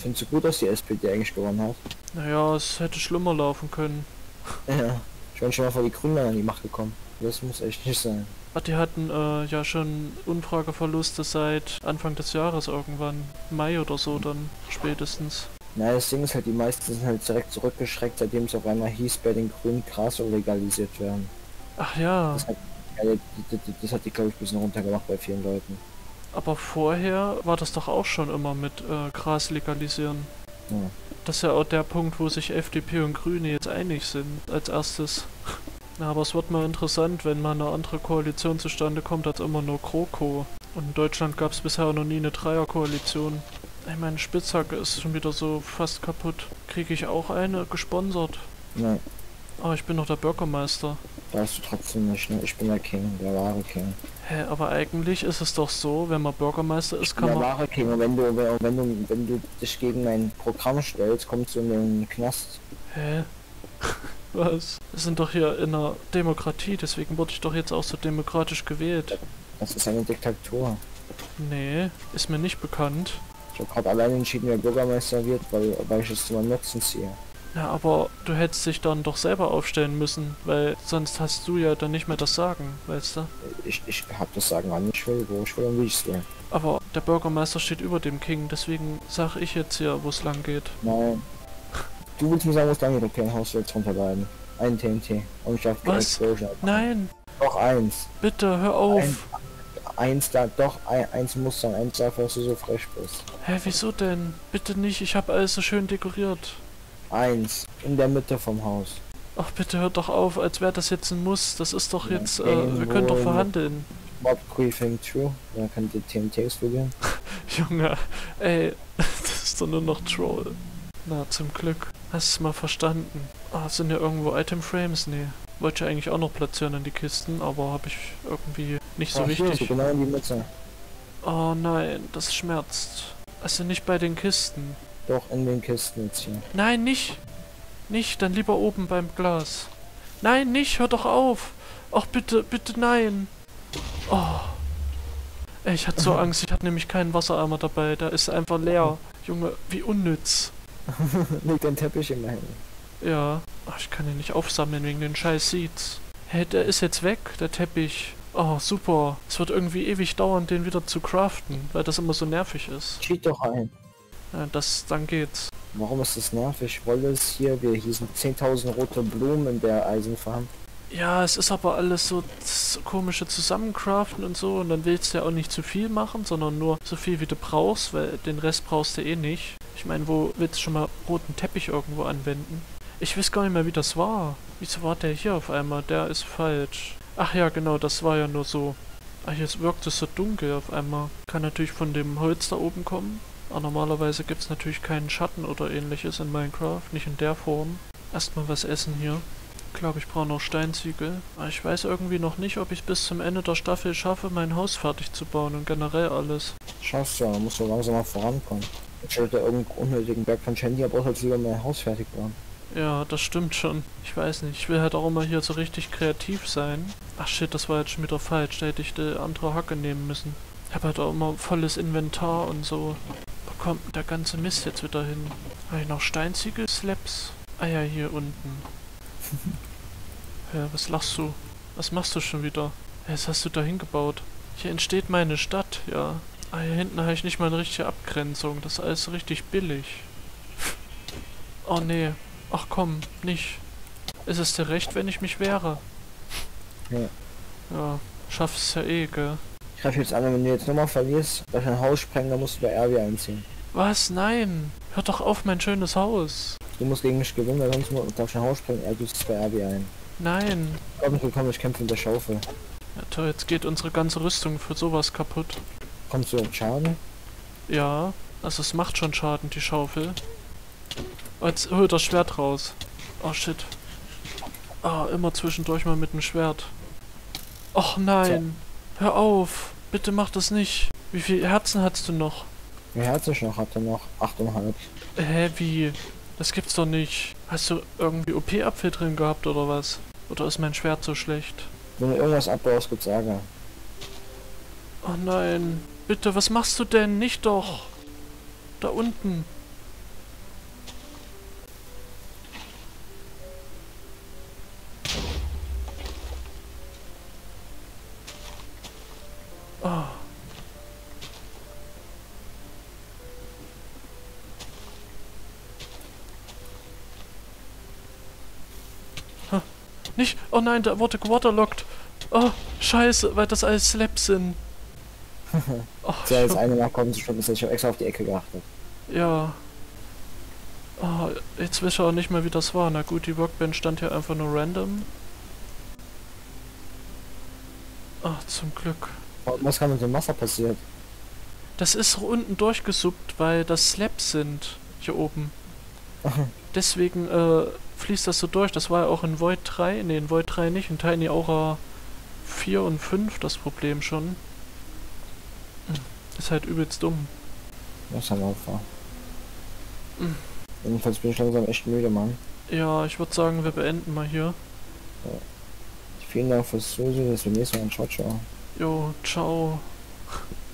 Findest du gut, dass die SPD eigentlich gewonnen hat? Naja, es hätte schlimmer laufen können. Ja. Ich bin schon mal vor die Grünen an die Macht gekommen. Das muss echt nicht sein. Ach, die hatten ja schon Umfrageverluste seit Anfang des Jahres irgendwann. Mai oder so dann spätestens. Naja, das Ding ist halt, die meisten sind halt direkt zurückgeschreckt, seitdem es auf einmal hieß, bei den Grünen Gras soll legalisiert werden. Ach ja, Das hat, das hat die, glaube ich, ein bisschen runtergemacht bei vielen Leuten. aber vorher war das doch auch schon immer mit Gras legalisieren. Ja. Das ist ja auch der Punkt, wo sich FDP und Grüne jetzt einig sind, als erstes. Ja, aber es wird mal interessant, wenn mal eine andere Koalition zustande kommt als immer nur GroKo. Und in Deutschland gab es bisher noch nie eine Dreierkoalition. Ich meine, Spitzhacke ist schon wieder so fast kaputt. Kriege ich auch eine gesponsert? Nein, Aber ich bin doch der Bürgermeister. darfst du trotzdem nicht, ne? Ich bin der King, der wahre King. Hä, aber eigentlich ist es doch so, wenn man Bürgermeister ist, kann Der man... wahre King, und wenn du dich gegen mein Programm stellst, kommst du in den Knast. Hä? Was? Wir sind doch hier in einer Demokratie, deswegen wurde ich doch jetzt auch so demokratisch gewählt. Das ist eine Diktatur. Nee, ist mir nicht bekannt. Ich habe gerade allein entschieden, wer Bürgermeister wird, weil ich es zu meinem Nutzen ziehe. Na, aber du hättest dich dann doch selber aufstellen müssen, weil sonst hast du ja dann nicht mehr das Sagen, weißt du? Ich hab das Sagen an, ich will, wo ich will und wie ich es will. Aber der Bürgermeister steht über dem King, deswegen sag ich jetzt hier, wo es lang geht. Nein. Du willst mir sagen, wo es lang geht, okay, ein Haus jetzt runterbleiben. Ein TNT. Und ich darf keine Was? Explosion. Nein, Doch eins. bitte, hör auf. Eins da, doch, eins muss sein. Eins dafür, dass du so frech bist. Hä, wieso denn? Bitte nicht, ich habe alles so schön dekoriert. Eins. In der Mitte vom Haus. Ach, bitte hört doch auf, als wäre das jetzt ein Muss. Das ist doch jetzt, wir irgendwo können doch verhandeln. Mob Griefing True. Da könnt ihr TNT explodieren. Junge, ey, das ist doch nur noch Troll. Na, zum Glück. Hast du mal verstanden? Ah, sind ja irgendwo Item Frames? Nee. Wollte ich eigentlich auch noch platzieren in die Kisten, aber habe ich irgendwie nicht so Ach, hier, richtig. so genau in die Mitte. Oh nein, das schmerzt. Also nicht bei den Kisten. Doch, in den Kisten jetzt hier. Nein, nicht. Nicht, dann lieber oben beim Glas. Nein, nicht, hör doch auf. Ach, bitte, bitte, nein. Oh. Ey, ich hatte so Angst, ich hatte nämlich keinen Wassereimer dabei. Der ist einfach leer. Junge, wie unnütz. Leg den Teppich in mein Ja. Ach, ich kann ihn nicht aufsammeln wegen den scheiß Seeds. Hä, der ist jetzt weg, der Teppich. Oh, super. Es wird irgendwie ewig dauern, den wieder zu craften, weil das immer so nervig ist. Cheat doch ein. Ja, dann geht's. Warum ist das nervig? Wolle es hier, hier sind 10.000 rote Blumen in der Eisenfarm. Ja, es ist aber alles so komische Zusammencraften und so und dann willst du ja auch nicht zu viel machen, sondern nur so viel wie du brauchst, weil den Rest brauchst du eh nicht. Ich meine, wo willst du schon mal roten Teppich irgendwo anwenden? Ich weiß gar nicht mehr, wie das war. Wieso war der hier auf einmal? Der ist falsch. Ach ja, genau, das war ja nur so. Ach, jetzt wirkt es so dunkel auf einmal. Kann natürlich von dem Holz da oben kommen. Aber normalerweise gibt es natürlich keinen Schatten oder ähnliches in Minecraft, nicht in der Form. Erstmal was essen hier. Ich glaube, ich brauche noch Steinziegel. Aber ich weiß irgendwie noch nicht, ob ich bis zum Ende der Staffel schaffe, mein Haus fertig zu bauen und generell alles. Schaffst du ja, dann musst du langsam mal vorankommen. Ich sollte irgendeinen unnötigen Berg von Shandy, aber halt lieber mein Haus fertig bauen. Ja, das stimmt schon. Ich weiß nicht, ich will halt auch immer hier so richtig kreativ sein. Ach shit, das war jetzt schon wieder falsch, da hätte ich die andere Hacke nehmen müssen. Ich habe halt auch immer volles Inventar und so. Wo kommt der ganze Mist jetzt wieder hin? Habe ich noch Steinziegel-Slabs? Ah ja, hier unten. Hä, was lachst du? Was machst du schon wieder? Was hast du da hingebaut? Hier entsteht meine Stadt, ja. Ah, hier hinten habe ich nicht mal eine richtige Abgrenzung. Das ist alles so richtig billig. Oh nee. Ach komm, nicht. Ist es dir recht, wenn ich mich wehre? Ja. Ja, schaffst ja eh, gell? Ich greife jetzt an, wenn du jetzt nochmal verlierst, dass ein Haus sprengen, dann musst du bei RW einziehen. Was? Nein! Hör doch auf, mein schönes Haus! Du musst gegen mich gewinnen, weil sonst darfst du ein Haus sprengen, du ziehst bei RW ein. Nein! Komm, ich kämpfe mit der Schaufel. Ja toll, jetzt geht unsere ganze Rüstung für sowas kaputt. Kommst du in Schaden? Ja, also es macht schon Schaden, die Schaufel. Oh, jetzt hol das Schwert raus. Oh shit. Ah, immer zwischendurch mal mit dem Schwert. Och nein! Hör auf! Bitte mach das nicht! Wie viele Herzen hast du noch? Wie herzlich noch? Hat er noch 8,5. Hä, wie? Das gibt's doch nicht. Hast du irgendwie OP-Apfel drin gehabt oder was? Oder ist mein Schwert so schlecht? Wenn du irgendwas abbaust, gibt's Ärger. Oh nein. Bitte, was machst du denn? Nicht doch. Da unten. Nicht! Oh nein, da wurde gewaterlockt! Oh, scheiße, weil das alles Slaps sind. Oh, Der jetzt eine nachkommen zu stoppen, ich habe extra auf die Ecke geachtet. ja. Oh, jetzt weiß ich auch nicht mehr, wie das war. Na gut, die Workbench stand hier einfach nur random. Ach, zum Glück. Was kann mit dem Wasser passiert? Das ist unten durchgesuppt, weil das Slabs sind. Hier oben. Deswegen fließt das so durch. Das war ja auch in Void 3. Ne, in Void 3 nicht. In Tiny Aura 4 und 5 das Problem schon. Ist halt übelst dumm. Das ist halt einfach. Jedenfalls bin ich langsam echt müde, Mann. Ja, ich würde sagen, wir beenden mal hier. Vielen Dank fürs Zusehen, bis zum nächsten Mal. Ciao, ciao. Jo, ciao.